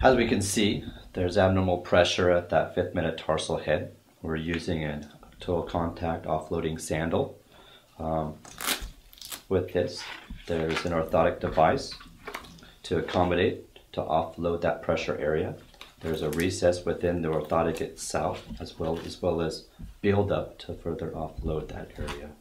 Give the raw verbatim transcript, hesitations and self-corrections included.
As we can see, there's abnormal pressure at that fifth metatarsal head. We're using a total contact offloading sandal. Um, with this, there's an orthotic device to accommodate, to offload that pressure area. There's a recess within the orthotic itself, as well as well as build up to further offload that area.